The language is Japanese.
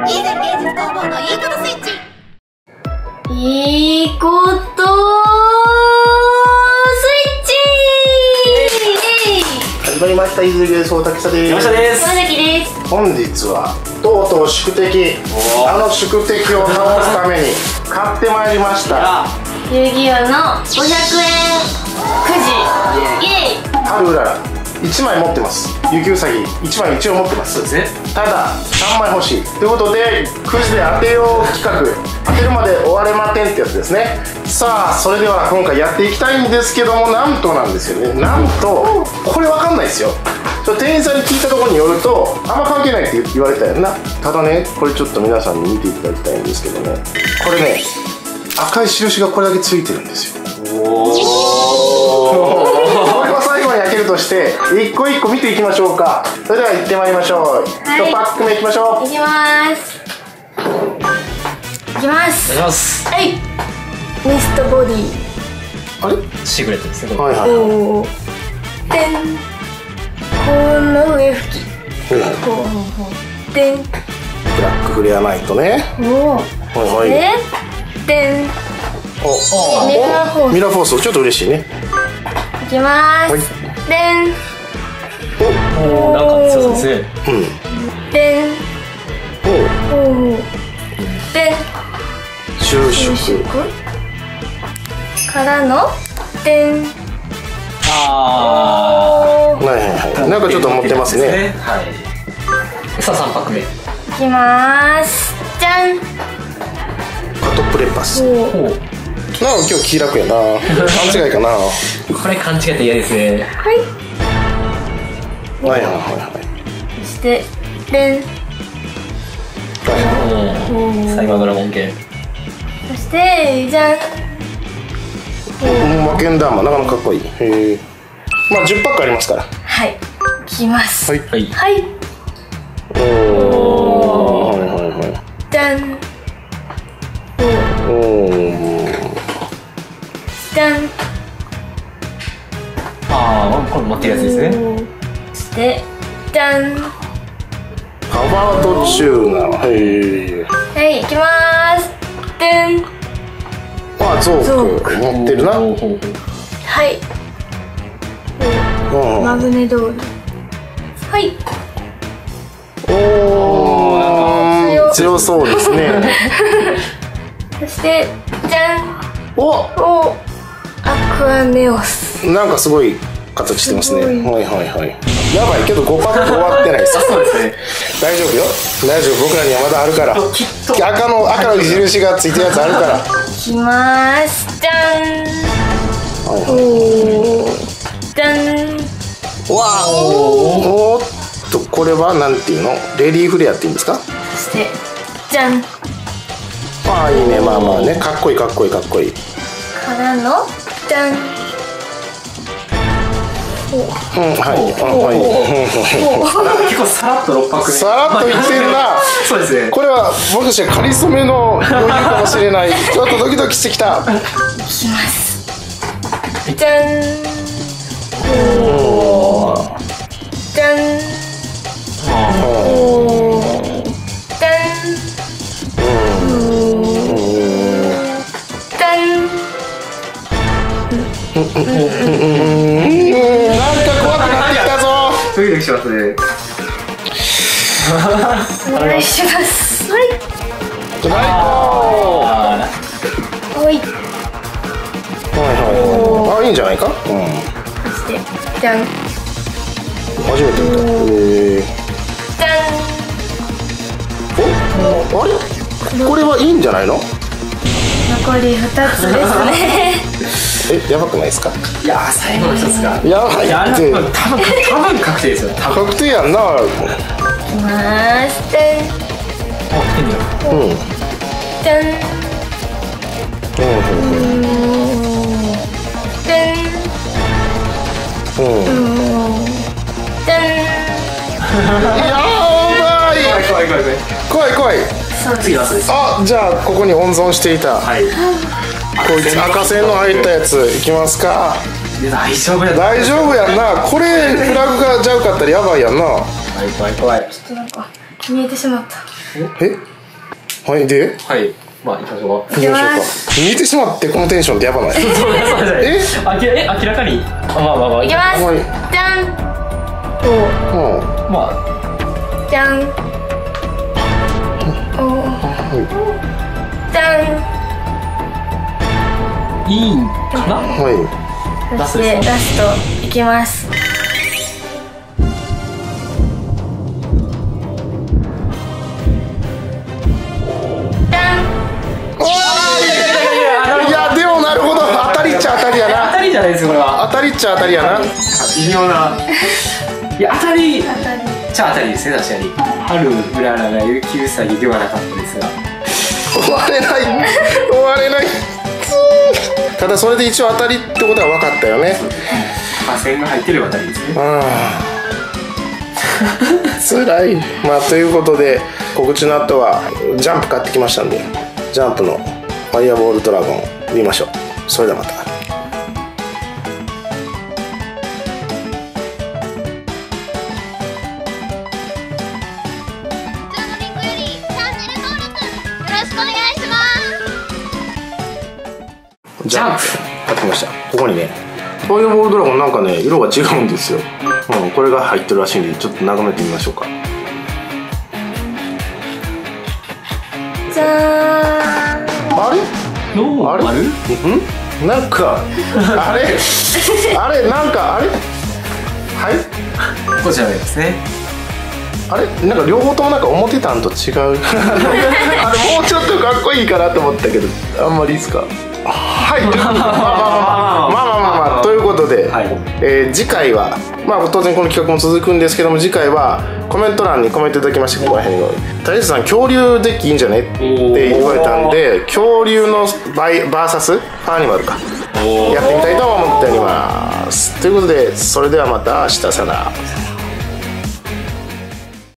いいね芸術工房のいいことスイッチ。 いいことスイッチ。 始まりました。いずれ芸術大竹です。 山下です。 山崎です。 本日はとうとう宿敵、あの宿敵を倒すために買ってまいりました。 遊戯王の500円くじ。イエイ。 あるうらら1枚持ってます。雪うさぎ1枚一応持ってます。 そうですね。 ただ3枚欲しいということで、くじで当てよう企画、当てるまで終われまてんってやつですね。さあそれでは今回やっていきたいんですけども、なんとなんですよね。なんとこれわかんないですよ。店員さんに聞いたところによるとあんま関係ないって言われたよな。ただね、これちょっと皆さんに見ていただきたいんですけどね、これね赤い印がこれだけついてるんですよ。これは最後に開けるとして一個一個見ていきましょうか。それでは行ってまいりましょう。1パック目いきましょう。 いきます。いきますお願いします。 はい。ミストボディ。 あれシークレットですね。 はいはいおお。でん。この上拭き。ほうほうほう。でん。 ブラックフレアナイトね。 おお。 はいはい。 でん。 おミラーフォース。 ミラーフォースちょっと嬉しいね。 いきまはい。 す。でん。 おお、なんか強そうですね。 でん。 おおお。でん。 収縮からのでん。 あはいはいはい。なんかちょっと持ってますね。 はい。さあ3パック目。 いきまーす。じゃん。 カトプレパス。 おお。 おお。 なんか今日気楽やな。勘違いかな。はこれ勘違いって嫌ですね。 はい。 いはいはいはい。 そしてでん。 おお。サイバードラゴン系。 そしてじゃん。 マケンダーマンなかなかかっこいい。へえ。まあ10パックありますから。 はい。いきます。 はい。 はい。 はい。 おお。はいはいはい。 じゃん。 おお。 じゃん。 ああ、これ持ってるやつですね。 そしてじゃん。 パワードチューナー。へえ。 はい。いきまーす。でん。 まあゾゾーク持ってるな。 ほうほうほう。 はい。マグネドール。はい。 おお。強そうですね。 そしてじゃん。 お。 お。アクアネオス。 なんかすごい形してますね。 すごいはいはいはい。やばいけど5パック終わってないです。 そうですね。 大丈夫よ。大丈夫。僕らにはまだあるから。 きっと。 赤の印がついてるやつあるから。 いきまーす。じゃん。 はいはい。 おー。じゃん。 わあ。おーっとこれはなんていうの？レディーフレアって言うんですか？ そしてじゃん。 ああいいね。まあまあね。かっこいいかっこいいかっこいい。 からのじゃん。 うんはい結構さらっと6パック目。 さらっといってんな。 そうですね。 これは僕としてはかりそめの余裕かもしれない。ちょっとドキドキしてきた。 いきますじゃん。おー。じゃん。おー。じゃん。じゃん。 なんか怖くなってきたぞ。 ドキドキしますね。 お願いします。はい。 最高。 あはい。 はいはい。あいいんじゃないか。 そしてじゃん。 初めて見た。 じゃん。 おあれこれはいいんじゃないの？ 残り2つですね。 やばくないですか？ ーいやー最後の一つが。 やばいいやって多分確定ですよ。多分。 確定やんな。 いきまーす。じゃん。 お来てみよう。 じゃん。じゃん。じゃん。 やばい。 怖い怖い怖い。 怖い怖い。 そうです。 次ラストです。 あじゃあここに温存していたはい。 こいつ赤線の入ったやついきますか。 大丈夫や。 大丈夫やんな。これフラグがジャウかったらやばいやんな。 怖い怖い怖い。 ちょっとなんか見えてしまった。 えはいではいまあ行きましょうか。 行きましょうか。見てしまってこのテンションってやばない？ そうです明らかにいきます。 はい。 じゃん。おまあじゃん。おじゃん。 いいんかな。 はい。 そしてラストいきます。じゃん。 いやでもなるほど、当たりっちゃ当たりや当な。 たりじゃないですよこれは。 当たりっちゃ当たりやな。 微妙な。いや当たりじゃ当たりですね確かに。春うららが雪うさぎではなかったですが。 終われない終われない。ただそれで一応当たりってことは分かったよね。 破線が入ってれば当たりですね。 つらい。まあということで告知の後はジャンプ買ってきましたんで、ジャンプのファイアボールドラゴン見ましょう。それではまた。 こちらのリンクよりチャンネル登録よろしくお願いします。 ジャンプ買ってきました。ここにねファイアボールドラゴンなんかね色が違うんですよ。これが入ってるらしいんでちょっと眺めてみましょうか。 じゃーん。 あれあれノーマル。 なんかあれあれなんかあれはいこちらですね。 あれなんか両方ともなんか思ってたんと違うあれもうちょっとかっこいいかなと思ったけどあんまりいいですか。はいまあということで、次回はまあ当然この企画も続くんですけども、次回はコメント欄にコメントいただきまして、ここら辺に大地さん恐竜デッキいいんじゃねって言われたんで、恐竜のバーサスファーニバルかやってみたいと思っております。ということでそれではまた明日、さよなら。